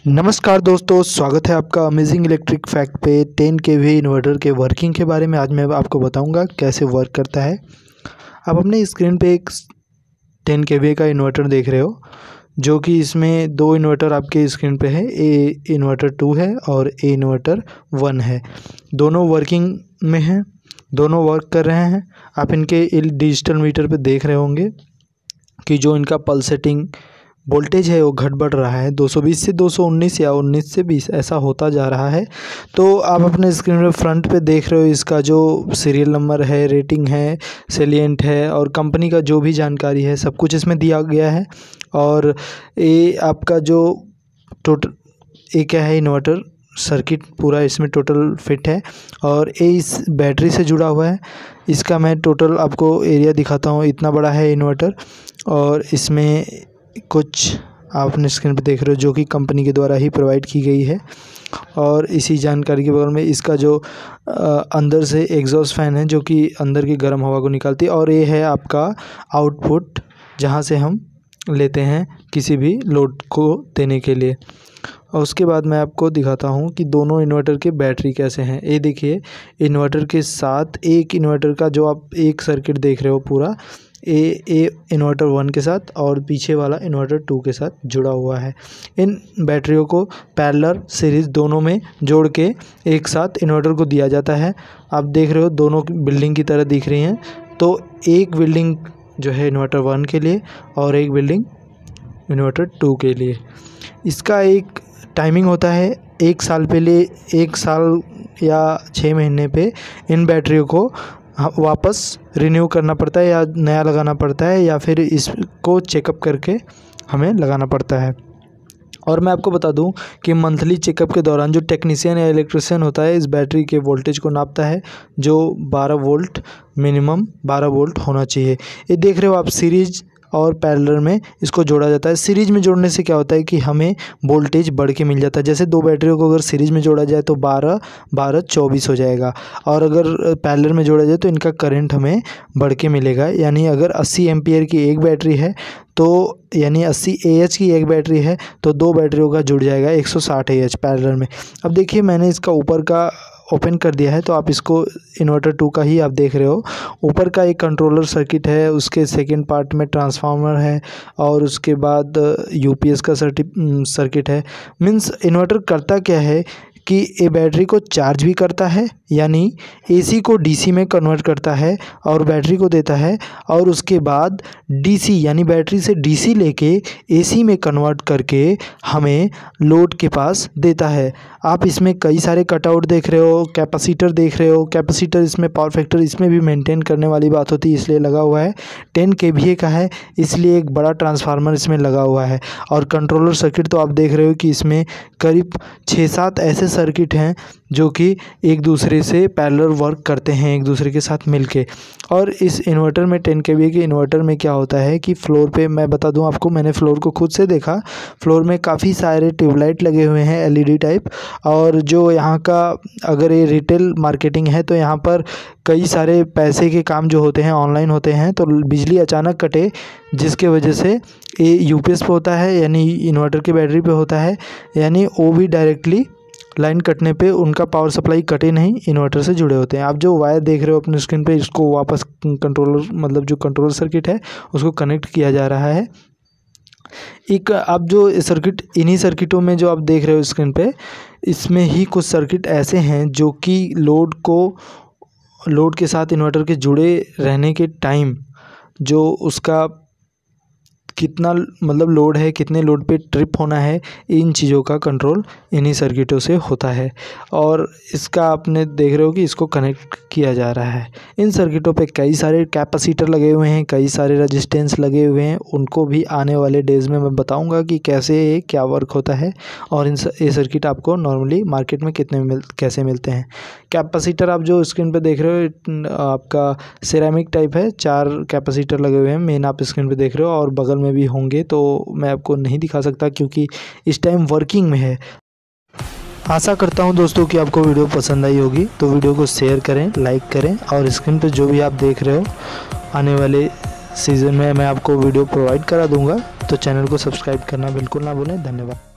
नमस्कार दोस्तों, स्वागत है आपका अमेजिंग इलेक्ट्रिक फैक्ट पे 10 kVA इन्वर्टर के वर्किंग के बारे में। आज मैं आपको बताऊंगा कैसे वर्क करता है। आप अपने स्क्रीन पे एक 10 kVA का इन्वर्टर देख रहे हो, जो कि इसमें दो इन्वर्टर आपके स्क्रीन पे है। ए इन्वर्टर 2 है और ए इन्वर्टर 1 है। दोनों वर्किंग में हैं, दोनों वर्क कर रहे हैं। आप इनके डिजिटल मीटर पे देख रहे होंगे कि जो इनका पल्सेटिंग वोल्टेज है वो घट बढ़ रहा है, 220 से 219 या 19 से 20 ऐसा होता जा रहा है। तो आप अपने स्क्रीन पे फ्रंट पे देख रहे हो, इसका जो सीरियल नंबर है, रेटिंग है, सेलिएंट है और कंपनी का जो भी जानकारी है सब कुछ इसमें दिया गया है। और ये आपका जो टोटल ये क्या है, इन्वर्टर सर्किट पूरा इसमें टोटल फिट है और ये इस बैटरी से जुड़ा हुआ है। इसका मैं टोटल आपको एरिया दिखाता हूँ। इतना बड़ा है इन्वर्टर और इसमें कुछ आप अपने स्क्रीन पे देख रहे हो जो कि कंपनी के द्वारा ही प्रोवाइड की गई है। और इसी जानकारी के बगल में इसका जो अंदर से एग्जॉस्ट फैन है जो कि अंदर की गर्म हवा को निकालती है। और ये है आपका आउटपुट, जहां से हम लेते हैं किसी भी लोड को देने के लिए। और उसके बाद मैं आपको दिखाता हूं कि दोनों इन्वर्टर के बैटरी कैसे हैं। ये देखिए, इन्वर्टर के साथ एक इन्वर्टर का जो आप एक सर्किट देख रहे हो पूरा ए इन्वर्टर 1 के साथ और पीछे वाला इन्वर्टर 2 के साथ जुड़ा हुआ है। इन बैटरियों को पैरेलल सीरीज़ दोनों में जोड़ के एक साथ इन्वर्टर को दिया जाता है। आप देख रहे हो दोनों बिल्डिंग की तरह दिख रही हैं। तो एक बिल्डिंग जो है इन्वर्टर 1 के लिए और एक बिल्डिंग इन्वर्टर 2 के लिए। इसका एक टाइमिंग होता है, 1 साल पहले, 1 साल या 6 महीने पे इन बैटरियों को वापस रिन्यू करना पड़ता है या नया लगाना पड़ता है, या फिर इसको चेकअप करके हमें लगाना पड़ता है। और मैं आपको बता दूं कि मंथली चेकअप के दौरान जो टेक्नीशियन या इलेक्ट्रिशियन होता है इस बैटरी के वोल्टेज को नापता है, जो 12 वोल्ट मिनिमम 12 वोल्ट होना चाहिए। ये देख रहे हो आप, सीरीज और पैरेलल में इसको जोड़ा जाता है। सीरीज में जोड़ने से क्या होता है कि हमें वोल्टेज बढ़ के मिल जाता है। जैसे दो बैटरियों को अगर सीरीज में जोड़ा जाए तो 12 12 24 हो जाएगा, और अगर पैरेलल में जोड़ा जाए तो इनका करंट हमें बढ़ के मिलेगा। यानी अगर 80 एम्पियर की एक बैटरी है तो यानी 80 AH की एक बैटरी है तो दो बैटरियों का जुड़ जाएगा 160 AH पैरेलल में। अब देखिए, मैंने इसका ऊपर का ओपन कर दिया है तो आप इसको इन्वर्टर 2 का ही आप देख रहे हो। ऊपर का एक कंट्रोलर सर्किट है, उसके सेकंड पार्ट में ट्रांसफार्मर है और उसके बाद UPS का सर्किट है। मीन्स इन्वर्टर करता क्या है कि ये बैटरी को चार्ज भी करता है, यानी AC को DC में कन्वर्ट करता है और बैटरी को देता है, और उसके बाद DC यानी बैटरी से DC लेके AC में कन्वर्ट करके हमें लोड के पास देता है। आप इसमें कई सारे कटआउट देख रहे हो, कैपेसिटर देख रहे हो। कैपेसिटर इसमें पावर फैक्टर इसमें भी मेंटेन करने वाली बात होती है, इसलिए लगा हुआ है। 10 kVA का है इसलिए एक बड़ा ट्रांसफार्मर इसमें लगा हुआ है। और कंट्रोलर सर्किट तो आप देख रहे हो कि इसमें करीब 6-7 ऐसे सर्किट हैं जो कि एक दूसरे से पैरेलल वर्क करते हैं, एक दूसरे के साथ मिलके। और इस इन्वर्टर में 10 kVA के इन्वर्टर में क्या होता है कि फ्लोर पे, मैं बता दूं आपको, मैंने फ्लोर को खुद से देखा। फ्लोर में काफ़ी सारे ट्यूबलाइट लगे हुए हैं LED टाइप। और जो यहाँ का, अगर ये रिटेल मार्केटिंग है तो यहाँ पर कई सारे पैसे के काम जो होते हैं ऑनलाइन होते हैं। तो बिजली अचानक कटे जिसके वजह से ये UPS पे होता है, यानी इन्वर्टर की बैटरी पे होता है, यानी वो भी डायरेक्टली लाइन कटने पे उनका पावर सप्लाई कटे नहीं, इन्वर्टर से जुड़े होते हैं। आप जो वायर देख रहे हो अपने स्क्रीन पे, इसको वापस कंट्रोलर, मतलब जो कंट्रोलर सर्किट है उसको कनेक्ट किया जा रहा है। एक आप जो सर्किट, इन्हीं सर्किटों में जो आप देख रहे हो स्क्रीन पे, इसमें ही कुछ सर्किट ऐसे हैं जो कि लोड के साथ इन्वर्टर के जुड़े रहने के टाइम जो उसका कितना मतलब लोड है, कितने लोड पे ट्रिप होना है, इन चीज़ों का कंट्रोल इन्हीं सर्किटों से होता है। और इसका आपने देख रहे हो कि इसको कनेक्ट किया जा रहा है। इन सर्किटों पे कई सारे कैपेसिटर लगे हुए हैं, कई सारे रेजिस्टेंस लगे हुए हैं। उनको भी आने वाले डेज़ में मैं बताऊंगा कि कैसे क्या वर्क होता है और ये सर्किट आपको नॉर्मली मार्केट में कैसे मिलते हैं। कैपेसिटर आप जो स्क्रीन पर देख रहे हो आपका सिरेमिक टाइप है, 4 कैपेसिटर लगे हुए हैं मेन, आप स्क्रीन पर देख रहे हो। और बगल में भी होंगे तो मैं आपको नहीं दिखा सकता क्योंकि इस टाइम वर्किंग में है। आशा करता हूं दोस्तों कि आपको वीडियो पसंद आई होगी, तो वीडियो को शेयर करें, लाइक करें, और स्क्रीन पर जो भी आप देख रहे हो आने वाले सीज़न में मैं आपको वीडियो प्रोवाइड करा दूंगा, तो चैनल को सब्सक्राइब करना बिल्कुल ना भूलें। धन्यवाद।